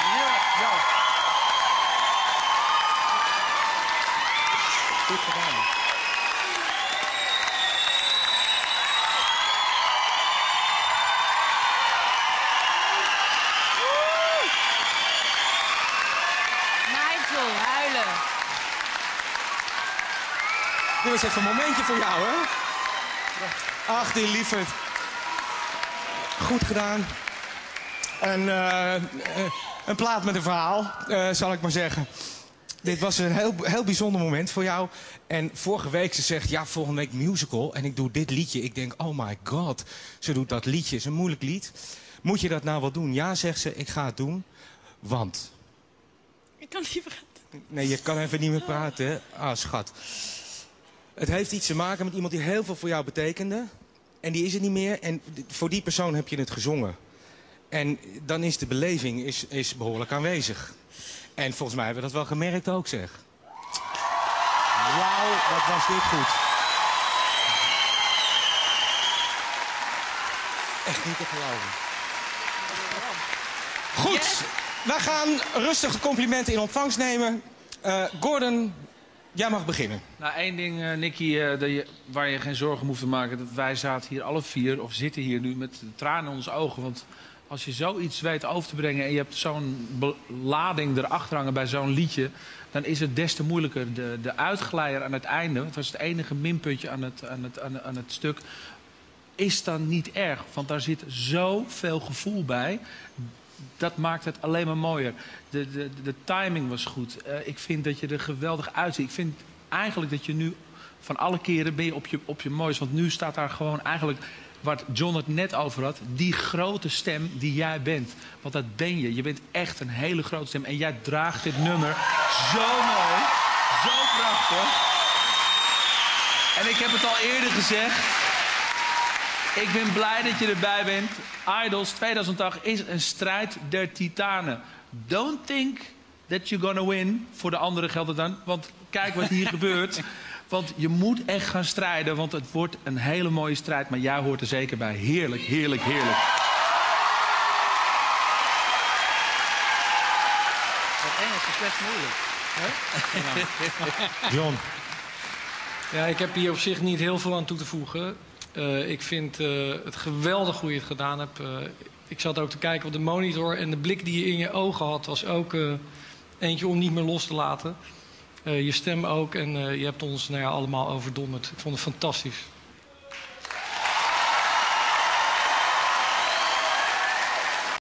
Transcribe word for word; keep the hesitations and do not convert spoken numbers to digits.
Ja. Goed gedaan. Nigel, huilen. Dit was even een momentje voor jou, hè? Ach, die lieverd. Goed gedaan. Een, uh, uh, een plaat met een verhaal, uh, zal ik maar zeggen. Dit was een heel, heel bijzonder moment voor jou. En vorige week ze zegt, ja, volgende week musical. En ik doe dit liedje. Ik denk, oh my god, ze doet dat liedje. Het is een moeilijk lied. Moet je dat nou wel doen? Ja, zegt ze, ik ga het doen. Want... Ik kan niet praten. Nee, je kan even niet meer praten, hè? Ah, schat. Het heeft iets te maken met iemand die heel veel voor jou betekende. En die is er niet meer. En voor die persoon heb je het gezongen. En dan is de beleving is, is behoorlijk aanwezig. En volgens mij hebben we dat wel gemerkt ook, zeg. Wauw, wat was dit goed. Echt niet te geloven. Goed, wij gaan rustig de complimenten in ontvangst nemen. Uh, Gordon, jij mag beginnen. Nou, één ding, uh, Nicky, uh, dat je, waar je geen zorgen hoeft te maken. Dat wij zaten hier alle vier, of zitten hier nu met tranen in onze ogen. Want als je zoiets weet over te brengen en je hebt zo'n lading erachter hangen bij zo'n liedje, dan is het des te moeilijker. De, de uitglijder aan het einde, het was het enige minpuntje aan het, aan het, aan het, aan het stuk, is dan niet erg. Want daar zit zoveel gevoel bij. Dat maakt het alleen maar mooier. De, de, de timing was goed. Uh, ik vind dat je er geweldig uitziet. Ik vind eigenlijk dat je nu van alle keren ben je op je, op je mooist. Want nu staat daar gewoon eigenlijk, wat John het net over had, die grote stem die jij bent. Want dat ben je. Je bent echt een hele grote stem. En jij draagt dit nummer zo mooi. Zo prachtig. En ik heb het al eerder gezegd. Ik ben blij dat je erbij bent. Idols tweeduizend acht is een strijd der titanen. Don't think that you're gonna win. Voor de anderen geldt het dan. Want kijk wat hier gebeurt. Want je moet echt gaan strijden. Want het wordt een hele mooie strijd. Maar jij hoort er zeker bij. Heerlijk, heerlijk, heerlijk. Dat Engels is best moeilijk. Hè? John. Ja, ik heb hier op zich niet heel veel aan toe te voegen. Uh, ik vind uh, het geweldig hoe je het gedaan hebt. Uh, ik zat ook te kijken op de monitor en de blik die je in je ogen had was ook uh, eentje om niet meer los te laten. Uh, je stem ook en uh, je hebt ons nou ja, allemaal overdonderd. Ik vond het fantastisch.